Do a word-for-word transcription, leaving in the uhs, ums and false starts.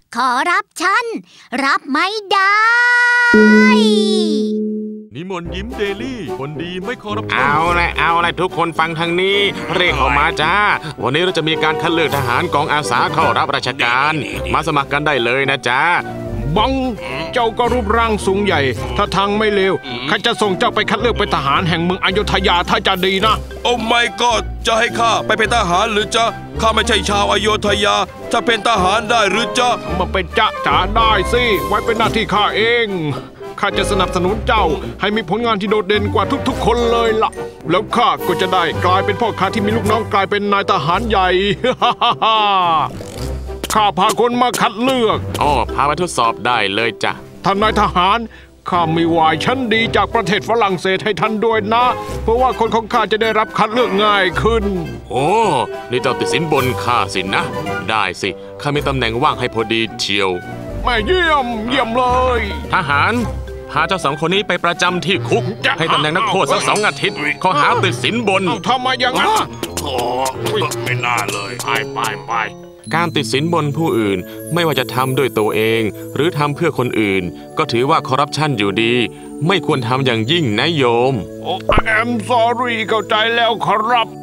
ขอรับฉันรับไม่ได้นิมนต์ยิ้มเดลี่คนดีไม่คอร์รัปชันเอาละเอาละทุกคนฟังทางนี้เรียกออกมาจ้าวันนี้เราจะมีการคัดเลือกทหารกองอาสาเข้ารับราชการมาสมัครกันได้เลยนะจ้าบังเจ้าก็รูปร่างสูงใหญ่ถ้าทางไม่เลวข้าจะส่งเจ้าไปคัดเลือกเป็นทหารแห่งเมืองอยุธยาถ้าจะดีนะโอ้ไม่ก็จะให้ข้าไปเป็นทหารหรือจะข้าไม่ใช่ชาวอโยธยาจะเป็นทหารได้หรือจะมาเป็นจ๊ะจ๋าได้สิไว้เป็นหน้าที่ข้าเองข้าจะสนับสนุนเจ้าให้มีผลงานที่โดดเด่นกว่าทุกๆคนเลยล่ะแล้วข้าก็จะได้กลายเป็นพ่อค้าที่มีลูกน้องกลายเป็นนายทหารใหญ่ข้าพาคนมาคัดเลือกอ๋อพาไปทดสอบได้เลยจ้ะท่านนายทหารข้ามีวายชั้นดีจากประเทศฝรั่งเศสให้ท่านด้วยนะเพราะว่าคนของข้าจะได้รับคัดเลือกง่ายขึ้นโอ้นี่เจ้าติดสินบนข้าสินะได้สิข้ามีตำแหน่งว่างให้พอดีเชียวไม่เยี่ยมเยี่ยมเลยทหารพาเจ้าสองคนนี้ไปประจำที่คุกให้ตำแหน่งนักโทษสักสองอาทิตย์ข้อหาติดสินบนทำไมอย่างนั้นโอ้ไม่น่าเลยไปไปไปการติดสินบนผู้อื่นไม่ว่าจะทำด้วยตัวเองหรือทำเพื่อคนอื่นก็ถือว่าคอร์รัปชันอยู่ดีไม่ควรทำอย่างยิ่งนะโยมโอ้ I'm sorry เข้าใจแล้วครับ